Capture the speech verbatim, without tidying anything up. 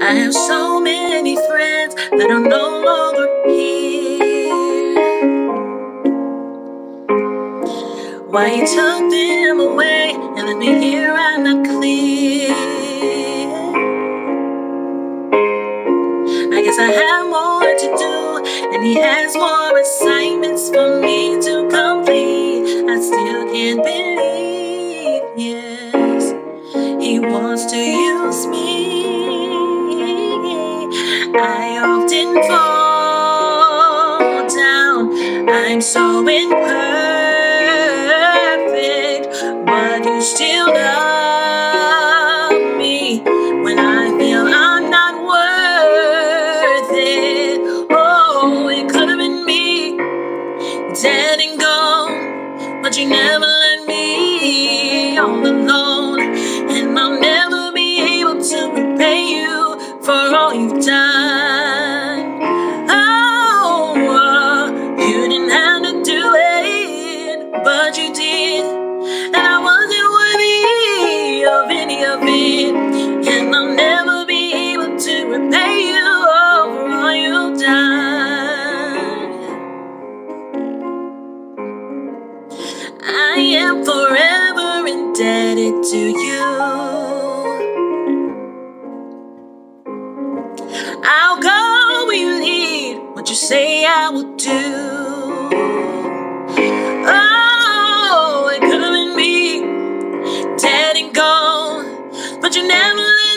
I have so many friends that are no longer here. Why you took them away and left me here, I'm not clear. I guess I have more to do, and he has more assignments for me to complete. I still can't believe, yes, he wants to use me. I often fall down, I'm so imperfect, but you still love me when I feel I'm not worth it. Oh, it could have been me, dead and gone, but you never let me all alone, and I'll never be able to repay you for all you've done. Oh, uh, you didn't have to do it, but you did, and I wasn't worthy of any of it, and I'll never be able to repay you for all you've done. I am forever indebted to you. I'll go where you lead, what you say I will do. Oh, it could have been me, dead and gone, but you never let